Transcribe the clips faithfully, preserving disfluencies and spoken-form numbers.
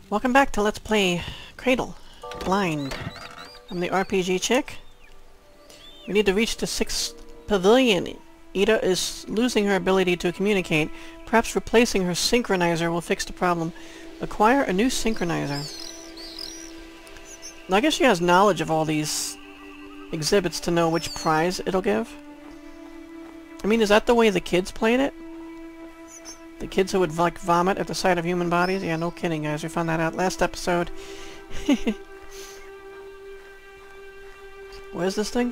Welcome back to Let's Play Cradle. Blind. I'm the R P G chick. We need to reach the sixth pavilion. Ida is losing her ability to communicate. Perhaps replacing her synchronizer will fix the problem. Acquire a new synchronizer. Now, I guess she has knowledge of all these exhibits to know which prize it'll give. I mean, is that the way the kids played it? The kids who would, like, vomit at the sight of human bodies? Yeah, no kidding, guys. We found that out last episode. Where's this thing?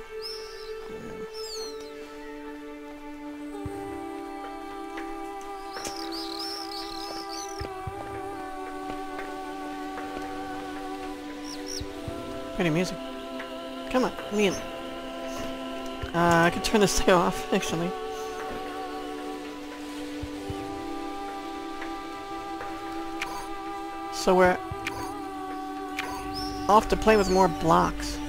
Pretty music. Come on, let me in. Uh, I could turn this thing off, actually. So we're off to play with more blocks.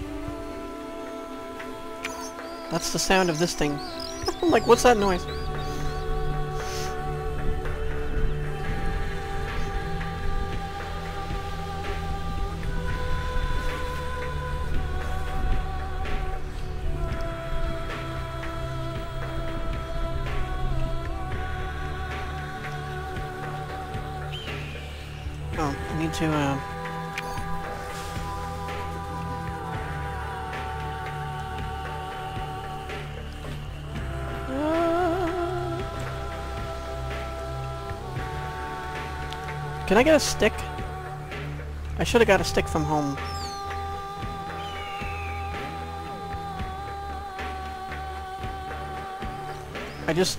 That's the sound of this thing. I'm like, what's that noise? Oh, I need to, uh... Can I get a stick? I should have got a stick from home. I just...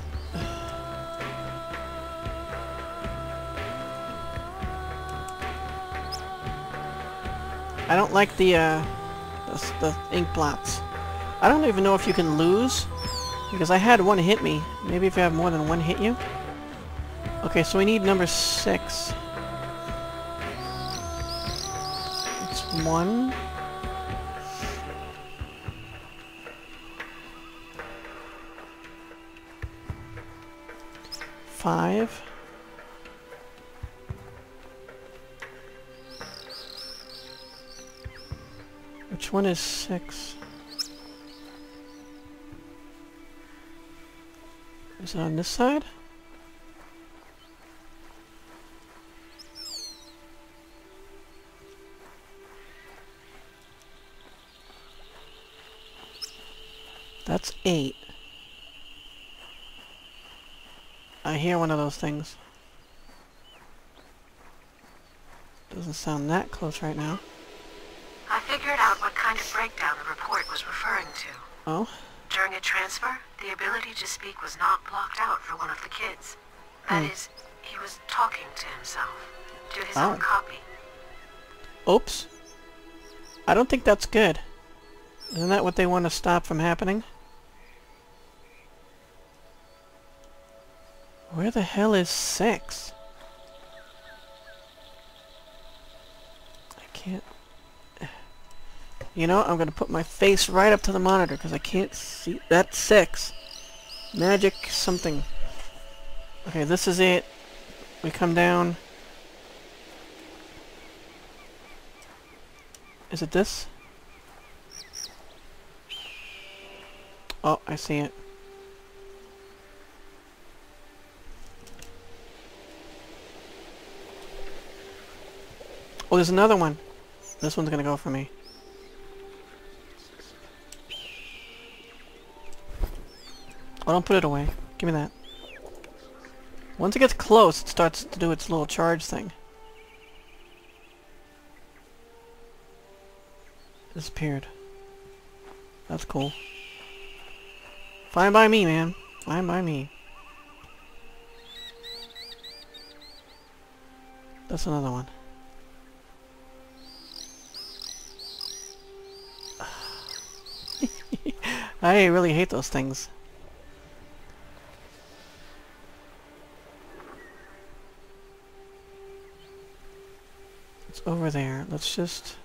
I don't like the, uh, the, the ink blots. I don't even know if you can lose, because I had one hit me. Maybe if you have more than one hit you? Okay, so we need number six. It's one. Five. Which one is six? Is it on this side? That's eight. I hear one of those things. Doesn't sound that close right now. I figured out what kind of breakdown the report was referring to. Oh? During a transfer, the ability to speak was not blocked out for one of the kids. That Hmm. is, he was talking to himself, to his Oh. own copy. Oops. I don't think that's good. Isn't that what they want to stop from happening? Where the hell is six? I can't... You know, I'm gonna put my face right up to the monitor because I can't see... That's six. Magic something. Okay, this is it. We come down. Is it this? Oh, I see it. Oh, there's another one. This one's gonna go for me. Oh, don't put it away. Give me that. Once it gets close, it starts to do its little charge thing. Disappeared. That's cool. Fine by me, man. Fine by me. That's another one. I really hate those things. It's over there. Let's just...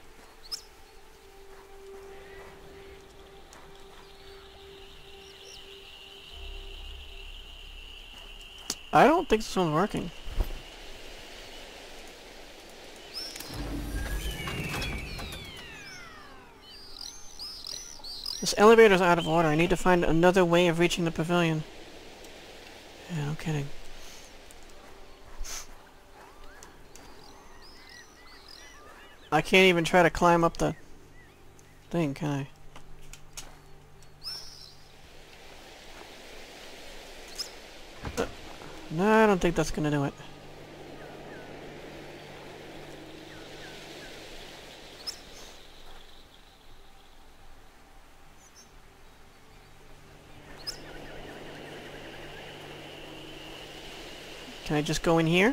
I don't think this one's working. This elevator's out of order. I need to find another way of reaching the pavilion. Yeah, no kidding. I can't even try to climb up the thing, can I? Uh, no, I don't think that's gonna do it. Can I just go in here?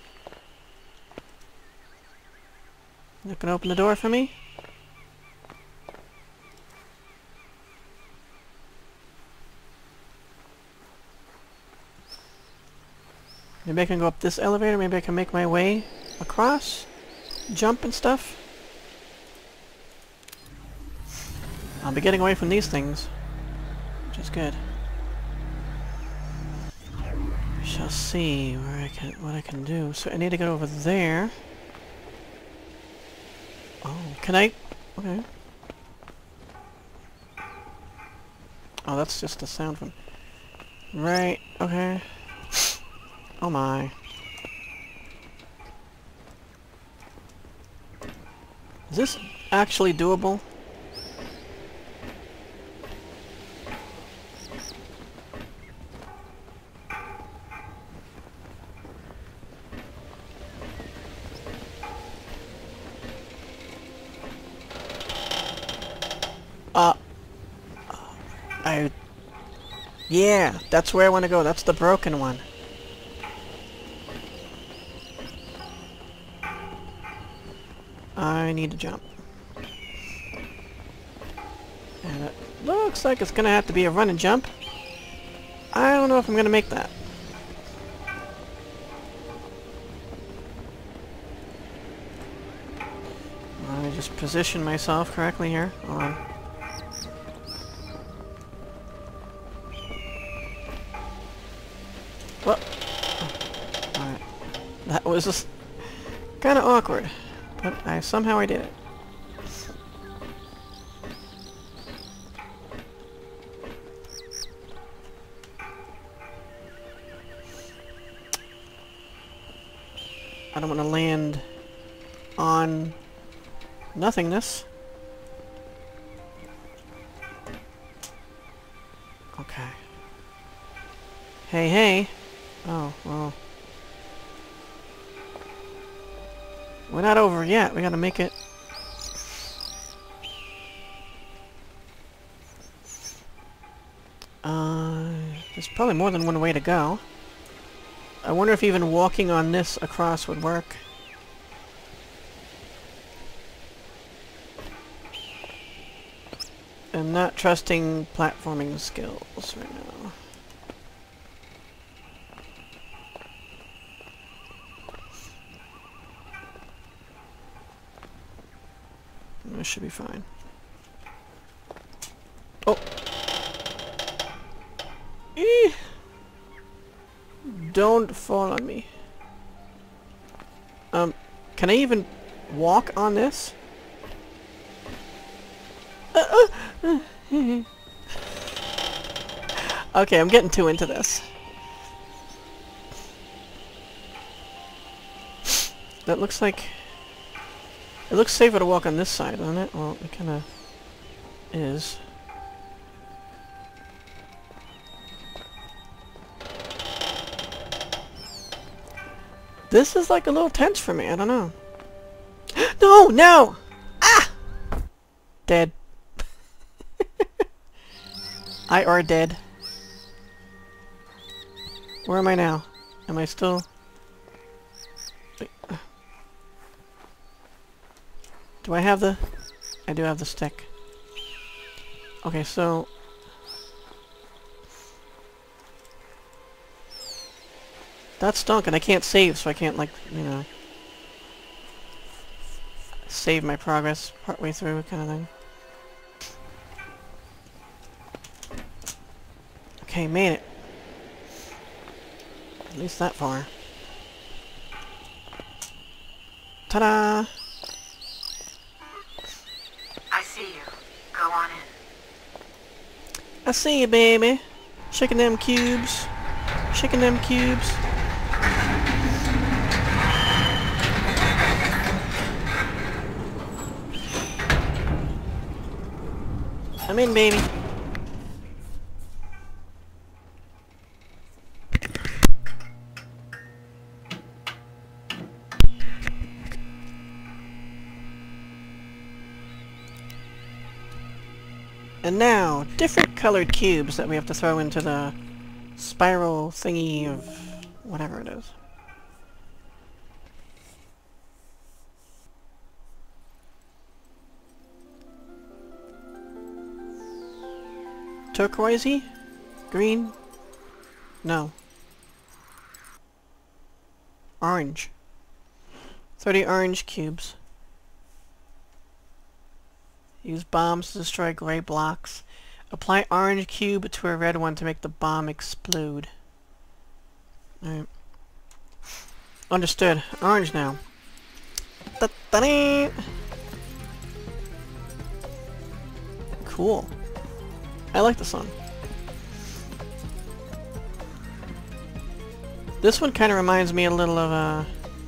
Not gonna open the door for me? Maybe I can go up this elevator, maybe I can make my way across? Jump and stuff? I'll be getting away from these things, which is good. We shall see where I can, what I can do. So I need to get over there. Oh, can I? Okay. Oh, that's just the sound from... Right, okay. Oh my. Is this actually doable? Uh, I... Yeah, that's where I want to go. That's the broken one. I need to jump. And it looks like it's gonna have to be a run and jump. I don't know if I'm gonna make that. Let me just position myself correctly here. Hold on. Well, alright. That was just kind of awkward, but I somehow I did it. I don't want to land on nothingness. Okay. Hey, hey. Oh, well. We're not over yet. We gotta make it. Uh, there's probably more than one way to go. I wonder if even walking on this across would work. I'm not trusting platforming skills right now. This should be fine. Oh! Eee! Don't fall on me. Um, can I even walk on this? Uh, uh, uh, okay, I'm getting too into this. That looks like... It looks safer to walk on this side, doesn't it? Well, it kinda is. This is like a little tense for me, I don't know. No! No! Ah! Dead. I are dead. Where am I now? Am I still... Wait. Do I have the... I do have the stick. Okay, so... That's stunk, and I can't save, so I can't, like, you know... save my progress partway through, kind of thing. Okay, made it. At least that far. Ta-da! I see you. Go on in. I see you, baby. Shaking them cubes. Shaking them cubes. I'm in, baby. And now, different colored cubes that we have to throw into the spiral thingy of whatever it is. Turquoisey? Green? No. Orange. thirty orange cubes. Use bombs to destroy gray blocks. Apply orange cube to a red one to make the bomb explode. Alright. Understood. Orange now. Da-da-dee! Cool. I like the song. This one kind of reminds me a little of uh,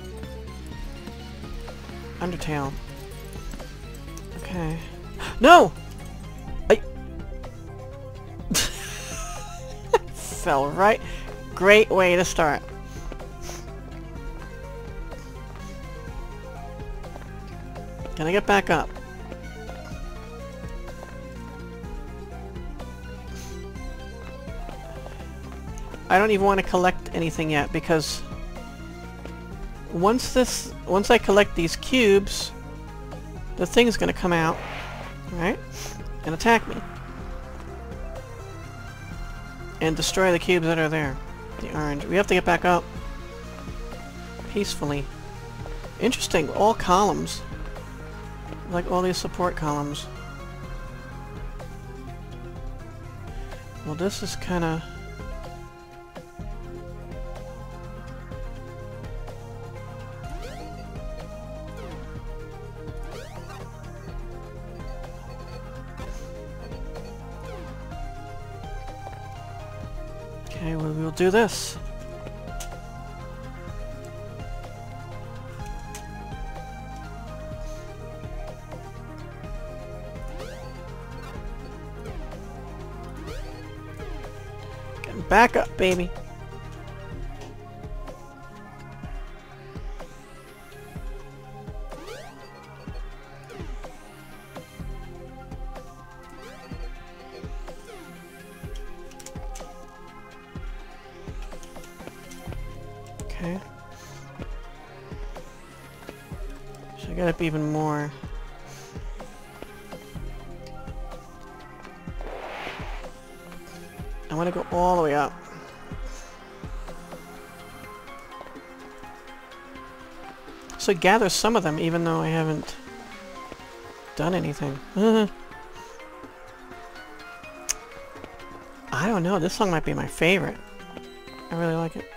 Undertale. Okay. No! I fell right. Great way to start. Can I get back up? I don't even want to collect anything yet because once this, once I collect these cubes, the thing's gonna come out, right, and attack me. And destroy the cubes that are there. The orange. We have to get back up. Peacefully. Interesting, all columns. Like all these support columns. Well, this is kinda... Okay, well, we'll do this. Getting back up, baby. Okay. So I got up even more. I want to go all the way up. So gather some of them even though I haven't done anything. I don't know, this song might be my favorite. I really like it.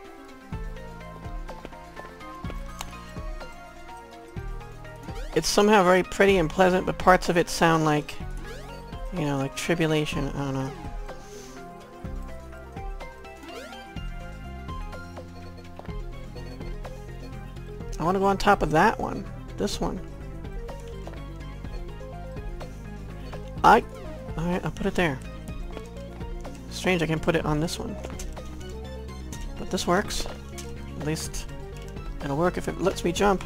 It's somehow very pretty and pleasant, but parts of it sound like, you know, like tribulation. I don't know. I want to go on top of that one. This one. I... Alright, I'll put it there. Strange I can put it on this one. But this works. At least it'll work if it lets me jump.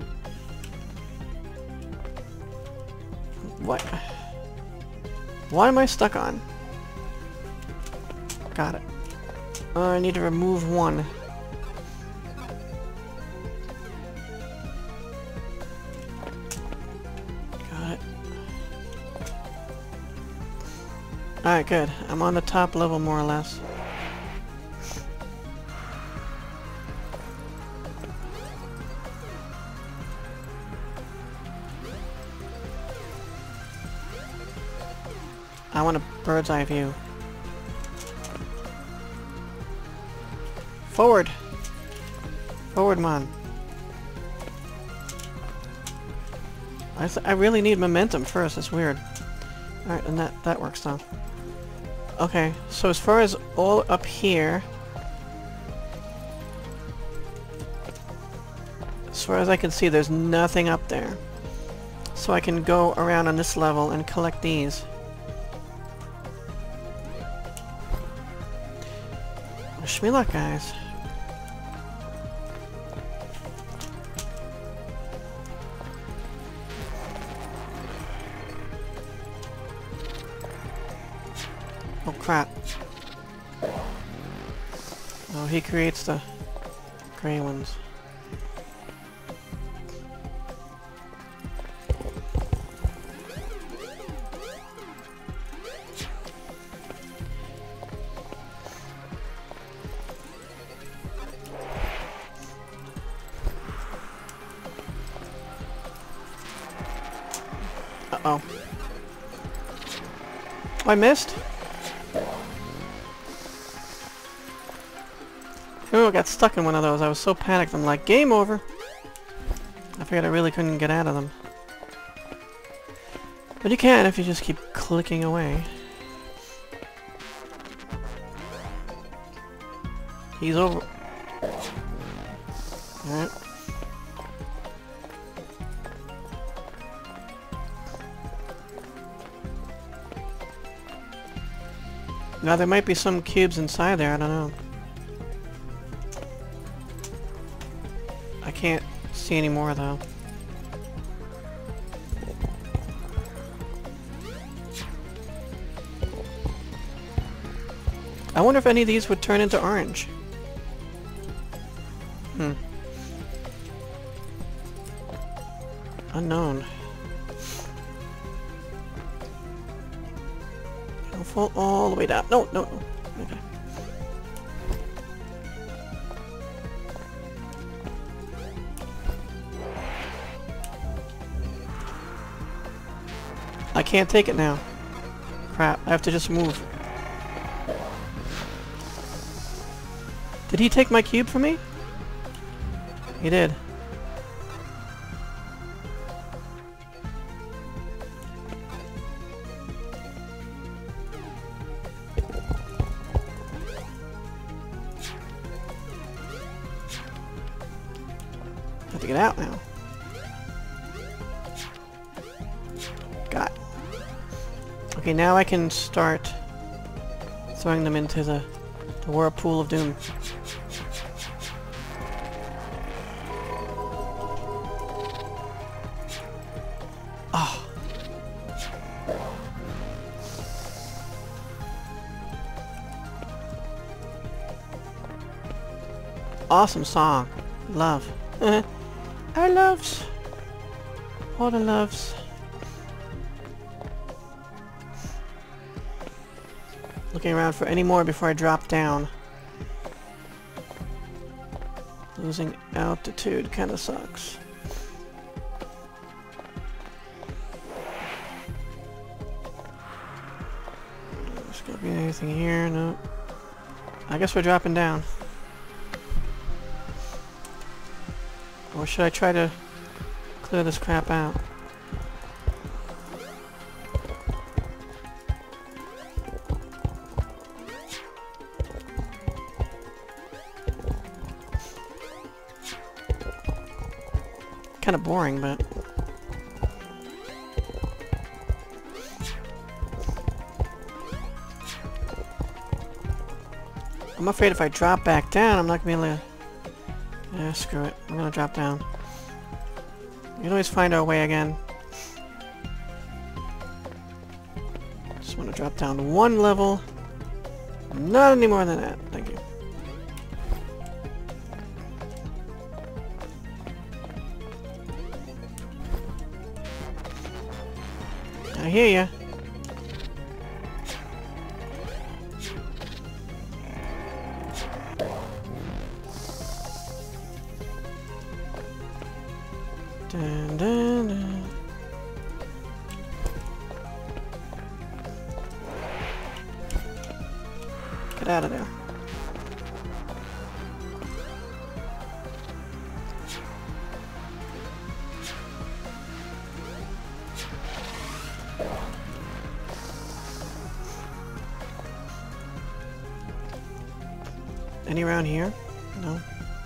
What? Why am I stuck on? Got it. Uh, I need to remove one. Got it. Alright, good. I'm on the top level more or less. I want a bird's eye view. Forward! Forward, man. I, th I really need momentum first, it's weird. Alright, and that, that works though. Okay, so as far as all up here, as far as I can see, there's nothing up there. So I can go around on this level and collect these. Wish me luck, guys. Oh crap. Oh, he creates the gray ones. Uh-oh. Oh, I missed? Oh, I got stuck in one of those. I was so panicked. I'm like, game over. I figured I really couldn't get out of them. But you can if you just keep clicking away. He's over. Alright. Now there might be some cubes inside there, I don't know. I can't see any more though. I wonder if any of these would turn into orange. Hmm. Unknown. Don't fall all the way down. No, no, no. Okay. I can't take it now. Crap, I have to just move. Did he take my cube from me? He did. I have to get out now. Got it. Okay, now I can start throwing them into the, the whirlpool of doom. Oh. Awesome song. Love. I loves. All the loves. Looking around for any more before I drop down. Losing altitude kinda sucks. There's gonna be anything here? No. I guess we're dropping down. Or should I try to clear this crap out? Kind of boring, but I'm afraid if I drop back down, I'm not gonna be able to. Yeah, screw it. I'm gonna drop down. We can always find our way again. Just want to drop down one level. Not any more than that. Thank you. I hear ya. Dun, dun, dun. Get out of there. Any around here? No.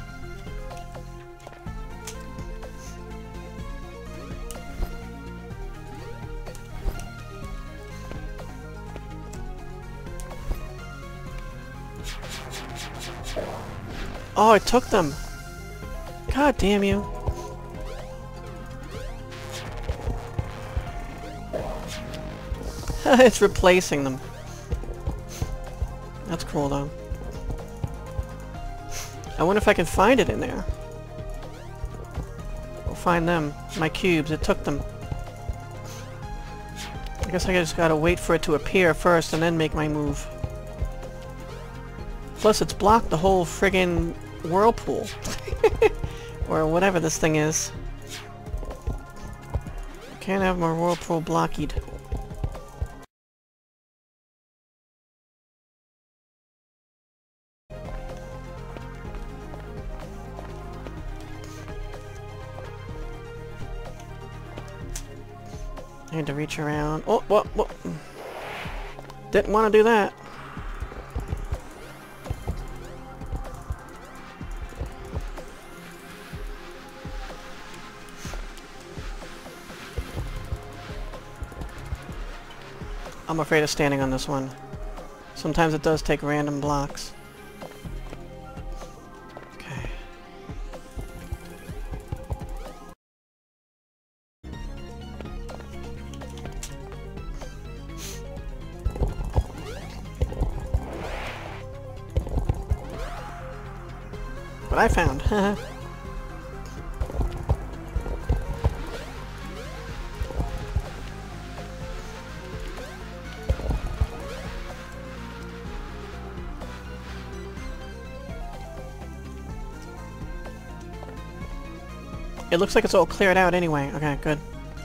Oh, I took them! God damn you! It's replacing them. That's cool though. I wonder if I can find it in there. We'll find them. My cubes, it took them. I guess I just gotta wait for it to appear first and then make my move. Plus it's blocked the whole friggin' whirlpool. Or whatever this thing is. Can't have my whirlpool blocked. I had to reach around. Oh, what, what? Didn't want to do that. I'm afraid of standing on this one. Sometimes it does take random blocks. Okay. What I found. It looks like it's all cleared out anyway. Okay, good.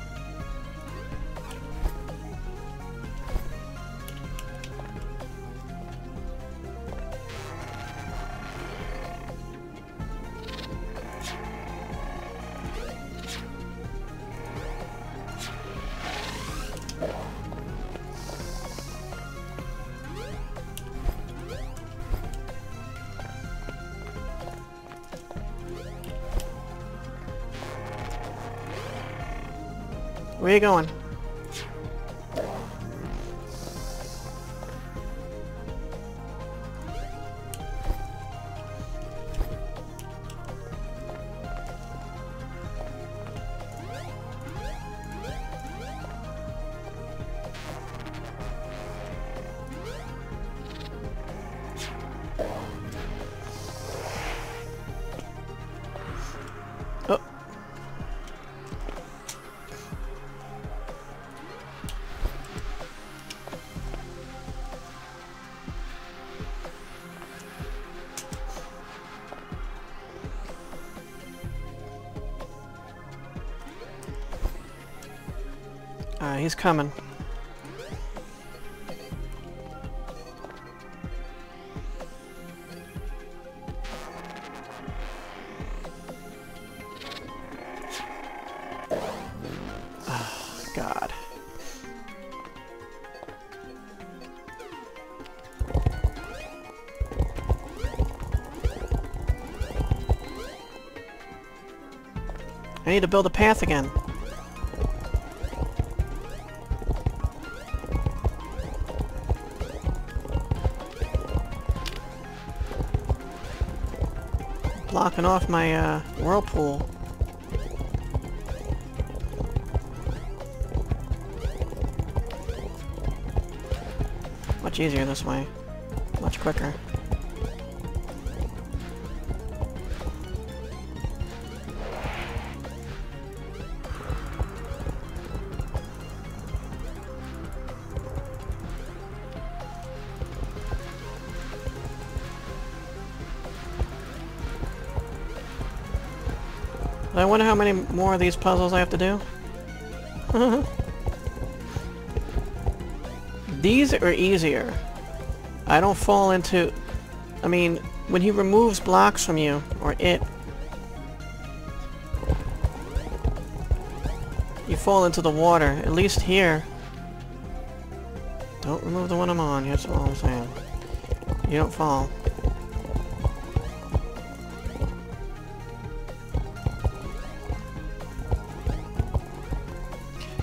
Where you going? Oh. Alright, he's coming. Oh, God. I need to build a path again. Blocking off my uh, whirlpool. Much easier this way. Much quicker. I wonder how many more of these puzzles I have to do. These are easier. I don't fall into... I mean, when he removes blocks from you, or it, you fall into the water. At least here. Don't remove the one I'm on, that's all I'm saying. You don't fall.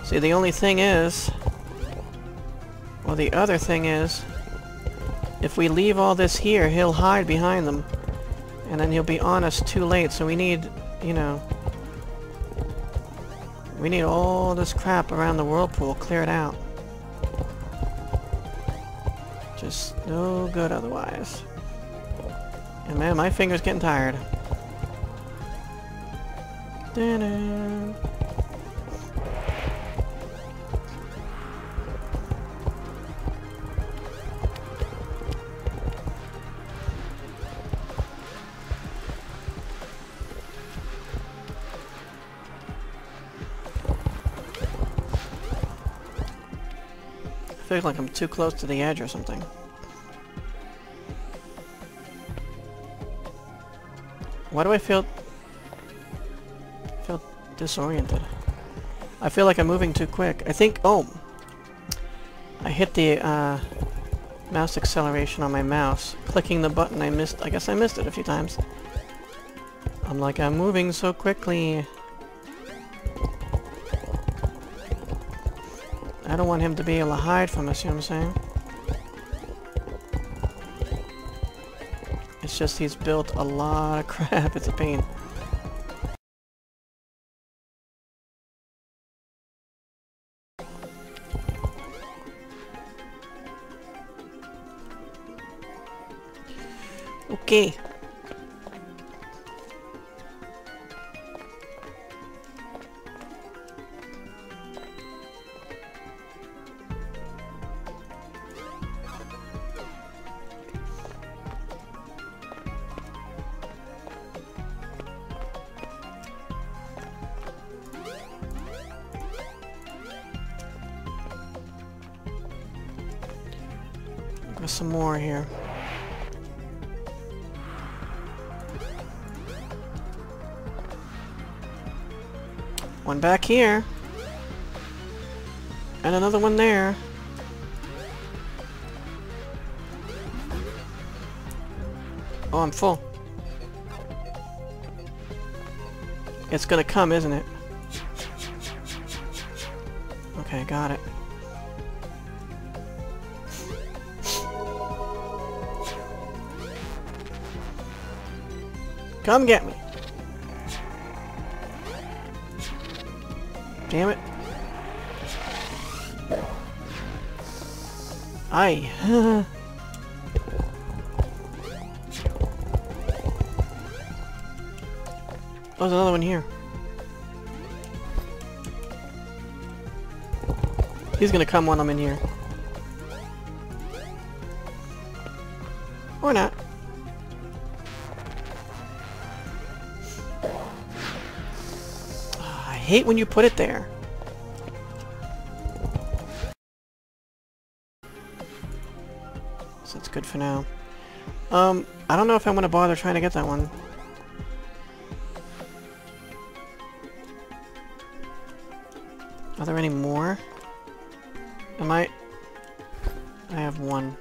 See, the only thing is... Well, the other thing is... If we leave all this here, he'll hide behind them. And then he'll be on us too late, so we need, you know... We need all this crap around the whirlpool cleared out. Just no good otherwise. And man, my finger's getting tired. Da-da. I feel like I'm too close to the edge or something. Why do I feel... feel disoriented? I feel like I'm moving too quick. I think... Oh! I hit the uh, mouse acceleration on my mouse. Clicking the button, I missed... I guess I missed it a few times. I'm like, I'm moving so quickly. I don't want him to be able to hide from us, you know what I'm saying? It's just he's built a lot of crap, it's a pain. Okay. There's some more here. One back here. And another one there. Oh, I'm full. It's gonna come, isn't it? Okay, got it. Come get me. Damn it. Aye. Oh, there's another one here. He's gonna come when I'm in here. Or not. I hate when you put it there. So it's good for now. Um, I don't know if I'm gonna bother trying to get that one. Are there any more? Am I... I have one.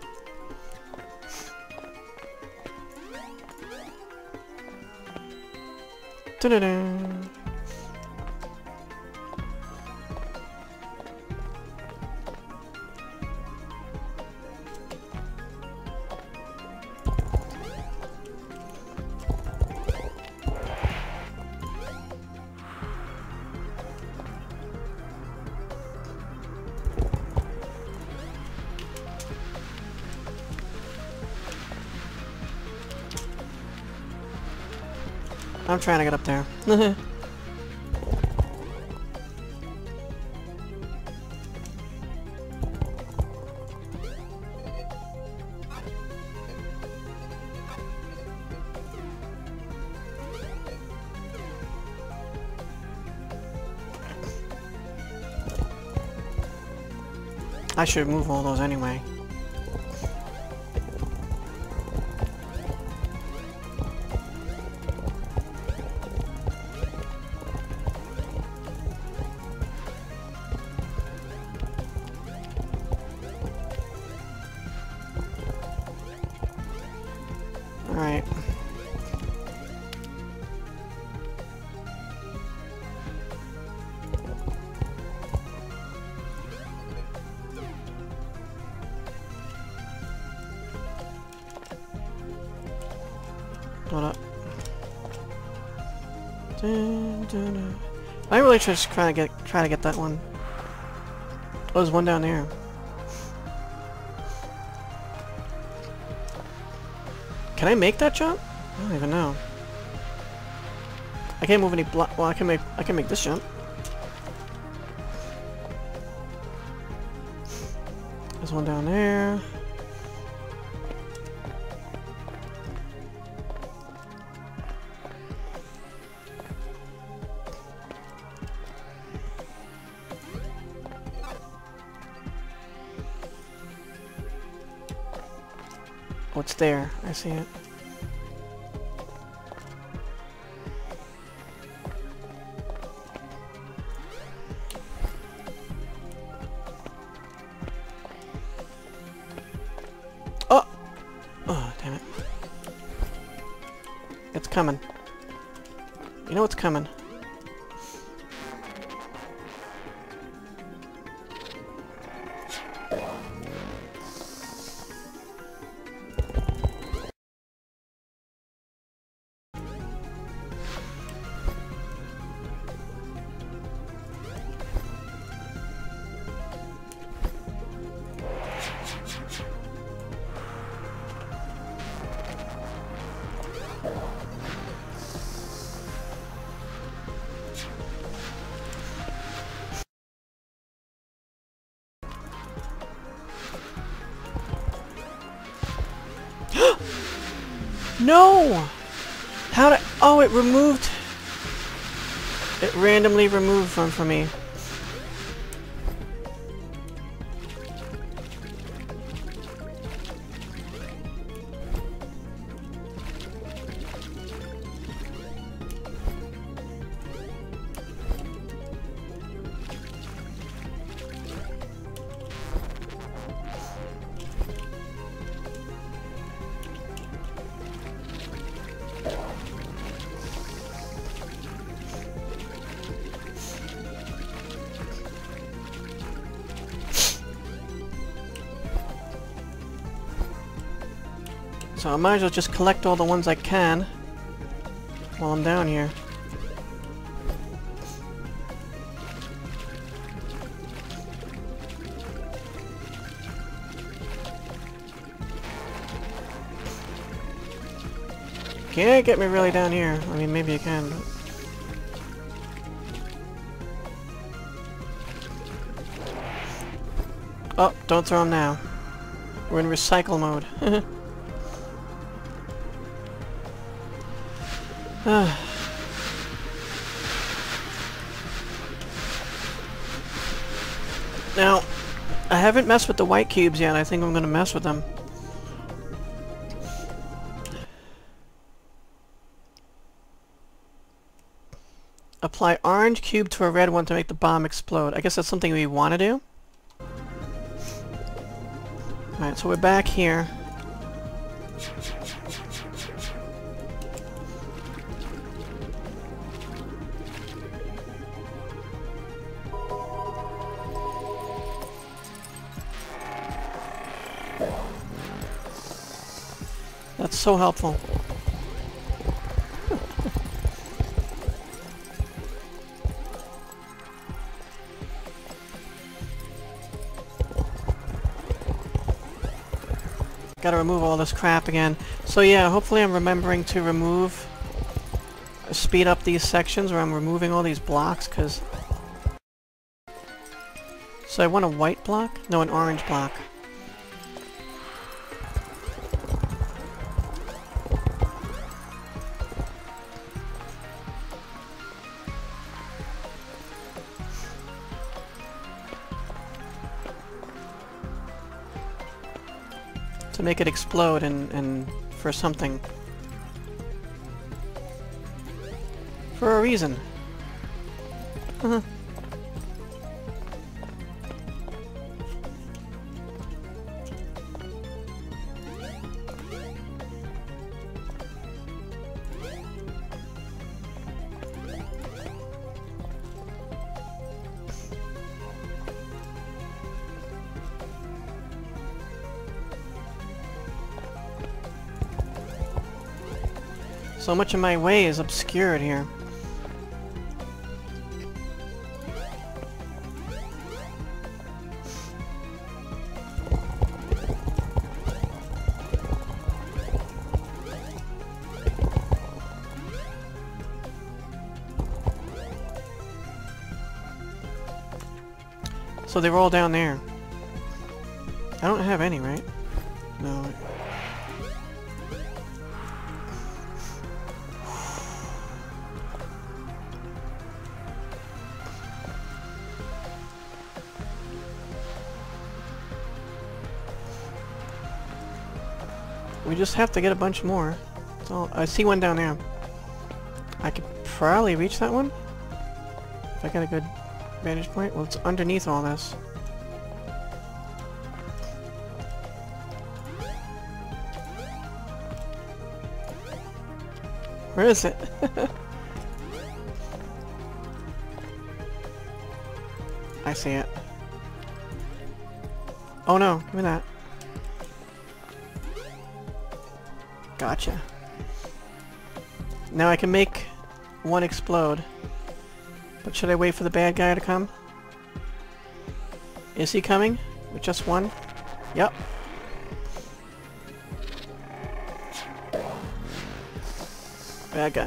Da-da-da. I'm trying to get up there. I should move all those anyway. Alright. Hold up. Dun, dun, dun. I really just try to get try to get that one. Oh, there's one down there. Can I make that jump? I don't even know. I can't move any block. Well, I can make I can make this jump. There's one down there. What's there? I see it. Oh! Oh, damn it. It's coming. You know it's coming. No! How did... Oh, it removed... It randomly removed one for me. So I might as well just collect all the ones I can while I'm down here. Can't get me really down here. I mean, maybe you can, but... Oh, don't throw them now. We're in recycle mode. Now, I haven't messed with the white cubes yet. I think I'm gonna mess with them. Apply orange cube to a red one to make the bomb explode. I guess that's something we want to do. Alright, so we're back here. That's so helpful. Gotta remove all this crap again. So yeah, hopefully I'm remembering to remove... speed up these sections where I'm removing all these blocks, because... So I want a white block? No, an orange block. To make it explode and, and for something. For a reason. Uh-huh. So much of my way is obscured here. So they were all down there. I don't have any, right? No. We just have to get a bunch more. So I see one down there. I could probably reach that one if I got a good vantage point. Well, it's underneath all this. Where is it? I see it. Oh no, give me that. Gotcha. Now I can make one explode. But should I wait for the bad guy to come? Is he coming? With just one? Yep. Bad guy.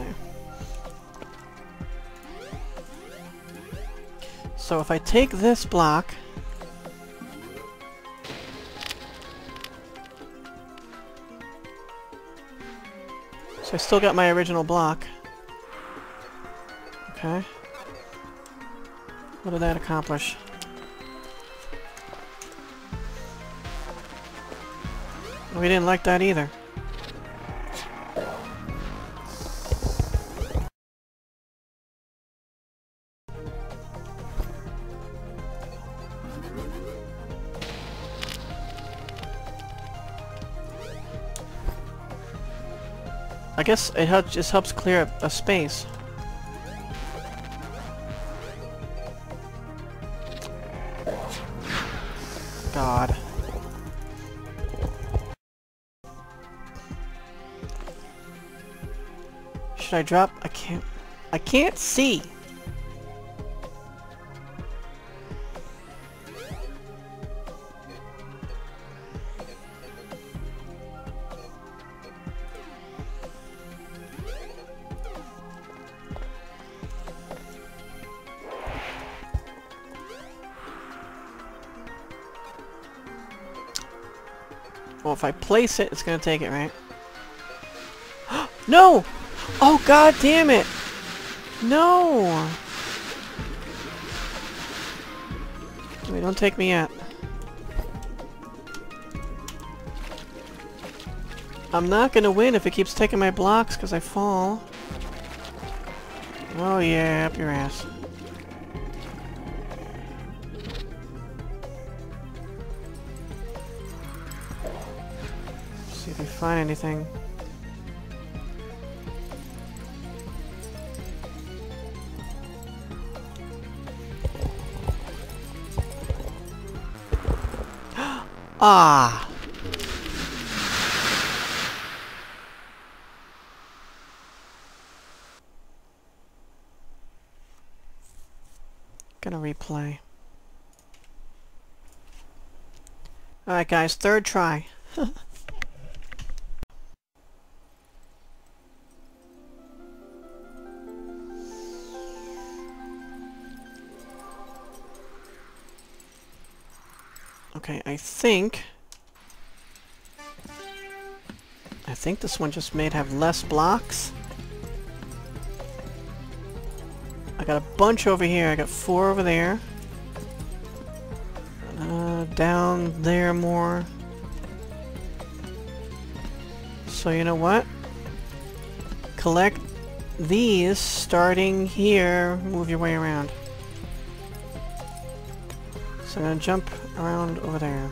So if I take this block... So I still got my original block. Okay. What did that accomplish? We didn't like that either. I guess it helps, just helps clear up a space. God. Should I drop? I can't... I can't see! Well, if I place it, it's gonna take it, right? No! Oh, god damn it! No! Wait, don't take me yet. I'm not gonna win if it keeps taking my blocks because I fall. Oh yeah, up your ass. See if we find anything. Ah! Gonna replay. Alright guys, third try. Okay, I think... I think this one just may have less blocks. I got a bunch over here. I got four over there. Uh, down there more. So you know what? Collect these starting here. Move your way around. So I'm gonna jump around over there.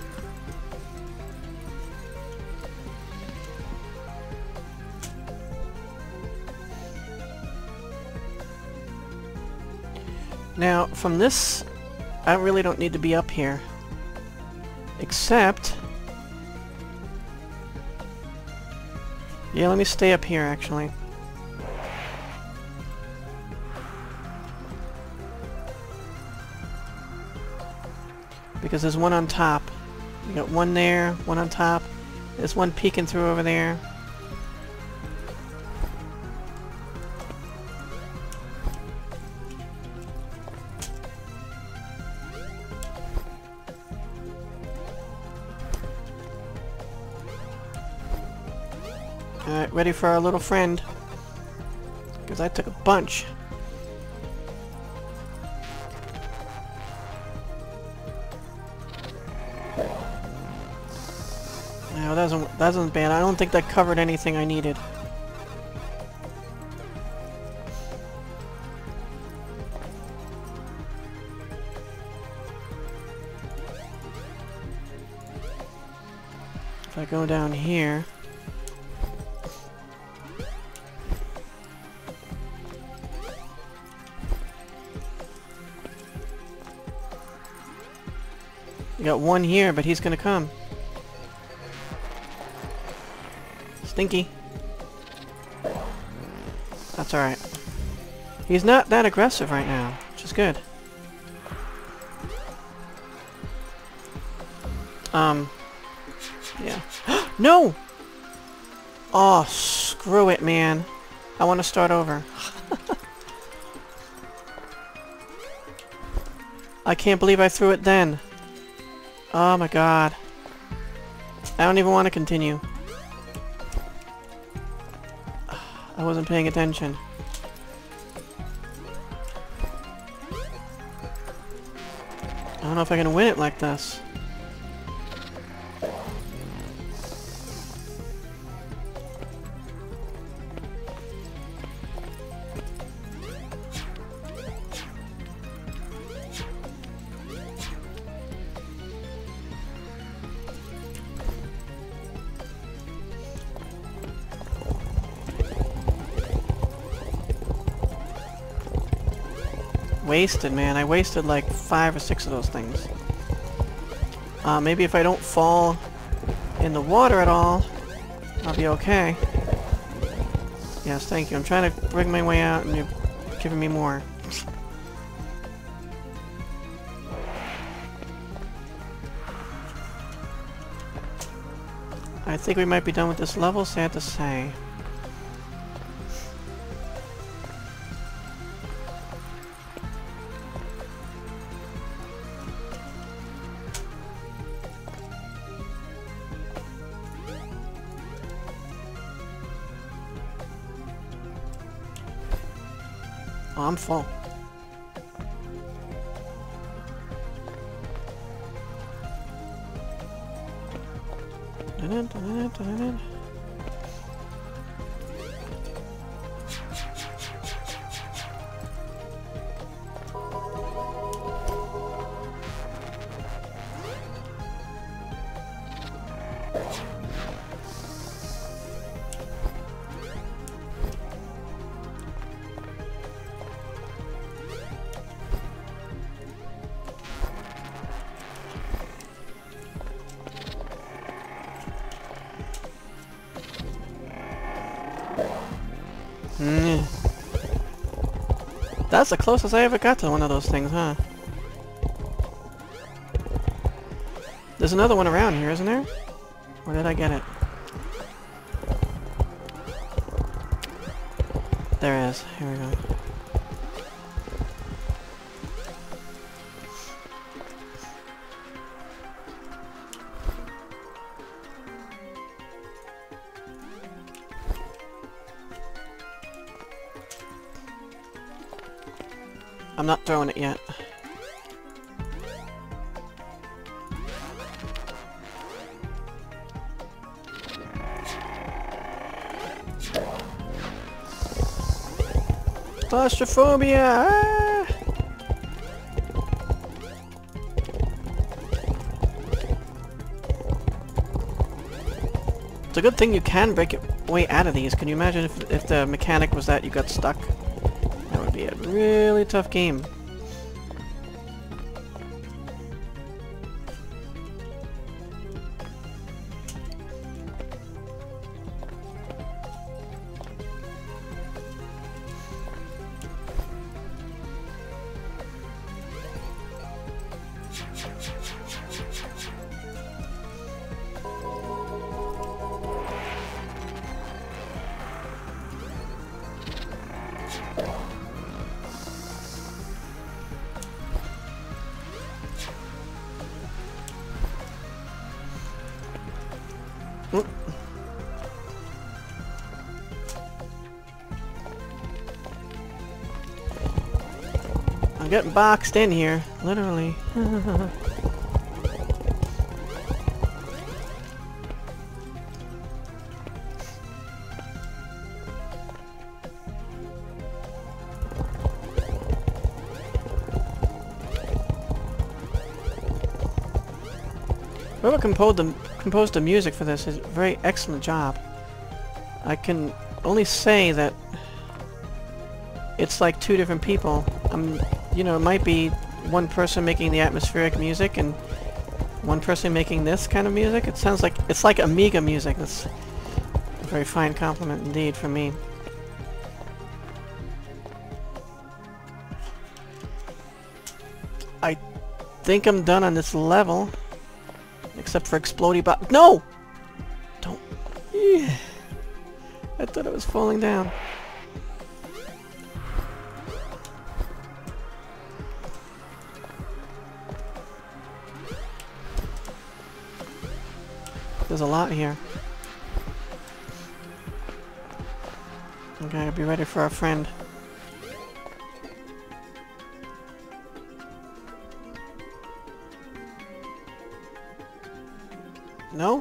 Now, from this, I really don't need to be up here. Except... Yeah, let me stay up here, actually. because there's one on top. You got one there, one on top. There's one peeking through over there. Alright, ready for our little friend. Because I took a bunch. No, that wasn't, that wasn't bad. I don't think that covered anything I needed. If I go down here... You got one here, but he's gonna come. Stinky. That's alright. He's not that aggressive right now, which is good. Um. Yeah. No! Oh, screw it, man. I want to start over. I can't believe I threw it then. Oh my god. I don't even want to continue. I wasn't paying attention. I don't know if I can win it like this. Wasted, man. I wasted like five or six of those things. Uh, maybe if I don't fall in the water at all, I'll be okay. Yes, thank you. I'm trying to bring my way out and you're giving me more. I think we might be done with this level, sad to say. Oh, I'm full. Dun-dun, dun-dun, dun-dun. Mm. That's the closest I ever got to one of those things, huh? There's another one around here, isn't there? Where did I get it? There is. Here we go. I'm not throwing it yet. Claustrophobia! Ah! It's a good thing you can break your way out of these. Can you imagine if, if the mechanic was that you got stuck? That would be a really tough game. I'm getting boxed in here, literally. Whoever composed the, composed the music for this is a very excellent job. I can only say that it's like two different people. Um, you know, it might be one person making the atmospheric music and one person making this kind of music. It sounds like it's like Amiga music. That's a very fine compliment indeed from me. I think I'm done on this level. Except for explodey bo- No! Don't. Yeah. I thought I was falling down. There's a lot here. Okay, be ready for our friend. No?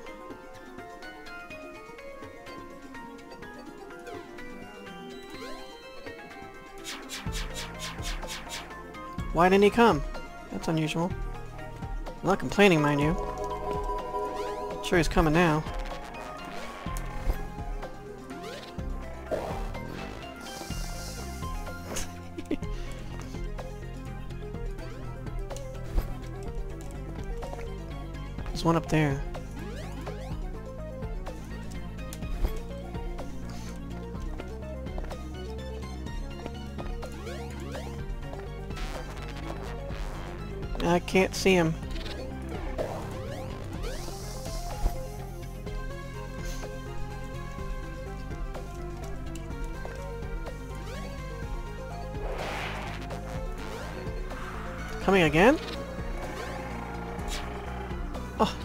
Why didn't he come? That's unusual. I'm not complaining, mind you. Sure he's coming now. There's one up there. I can't see him. Coming again? Oh.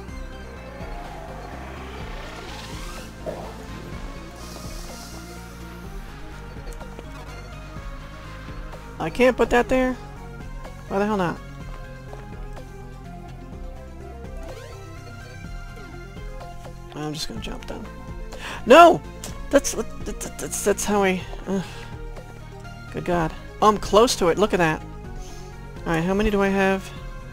I can't put that there? Why the hell not? I'm just gonna jump down. No! That's that's that's, that's how I... Uh, good God. Oh, I'm close to it. Look at that. Alright, how many do I have?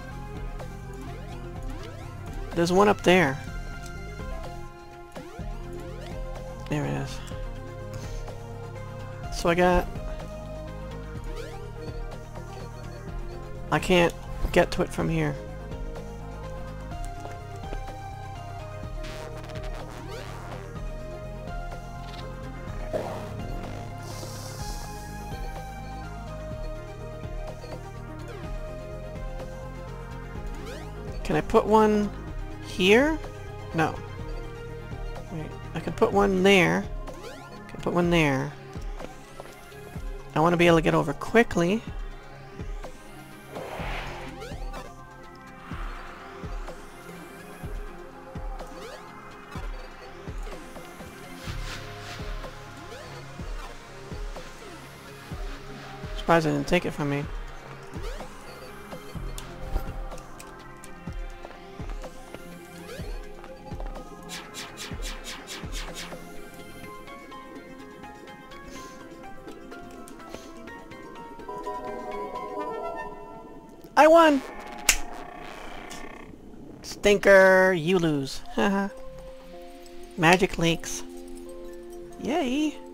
There's one up there. There it is. So I got... I can't get to it from here. Can I put one here? No. Wait, I can put one there. I can put one there. I want to be able to get over quickly. Surprised I didn't take it from me. I won! Stinker, you lose. Haha. Magic leaks. Yay!